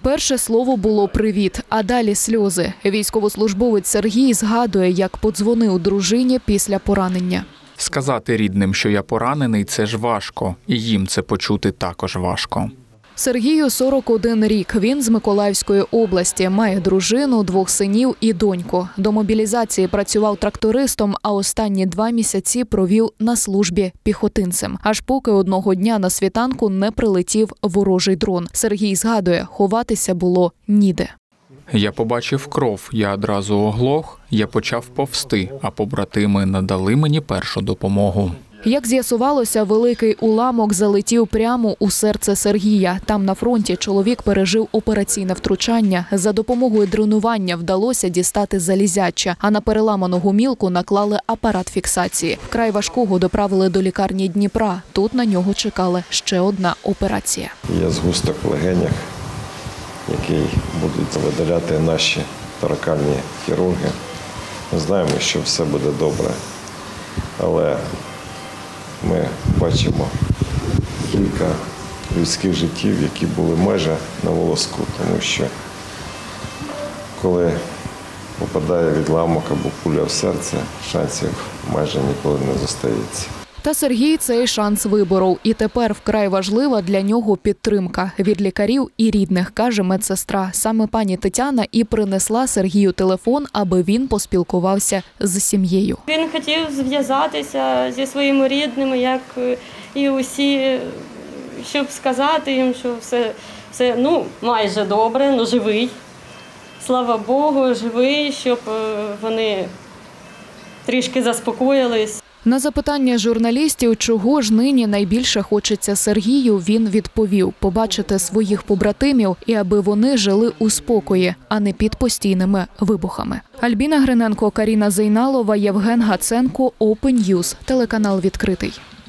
Перше слово було «привіт», а далі сльози. Військовослужбовець Сергій згадує, як подзвонив дружині після поранення. Сказати рідним, що я поранений – це ж важко. І їм це почути також важко. Сергію 41 рік. Він з Миколаївської області. Має дружину, 2 синів і доньку. До мобілізації працював трактористом, а останні 2 місяці провів на службі піхотинцем. Аж поки одного дня на світанку не прилетів ворожий дрон. Сергій згадує, ховатися було ніде. Я побачив кров, я одразу оглох, я почав повзти, а побратими надали мені першу допомогу. Як з'ясувалося, великий уламок залетів прямо у серце Сергія. Там на фронті чоловік пережив операційне втручання. За допомогою дренування вдалося дістати залізяча, а на переламану гумілку наклали апарат фіксації. Вкрай важкого доправили до лікарні Дніпра. Тут на нього чекала ще одна операція. Є згусток в легенях, який будуть видаляти наші торакальні хірурги. Ми знаємо, що все буде добре, але ми бачимо кілька людських життів, які були майже на волоску, тому що коли попадає відламок або куля в серце, шансів майже ніколи не зостається. Та Сергій цей шанс виборов. І тепер вкрай важлива для нього підтримка від лікарів і рідних, каже медсестра. Саме пані Тетяна і принесла Сергію телефон, аби він поспілкувався з сім'єю. Він хотів зв'язатися зі своїми рідними, як і усі, щоб сказати їм, що все майже добре, живий. Слава Богу, живий, щоб вони трішки заспокоїлись. На запитання журналістів, чого ж нині найбільше хочеться Сергію, він відповів – побачити своїх побратимів і аби вони жили у спокої, а не під постійними вибухами. Альбіна Гриненко, Каріна Зейналова, Євген Гаценко, Open News, телеканал «Відкритий».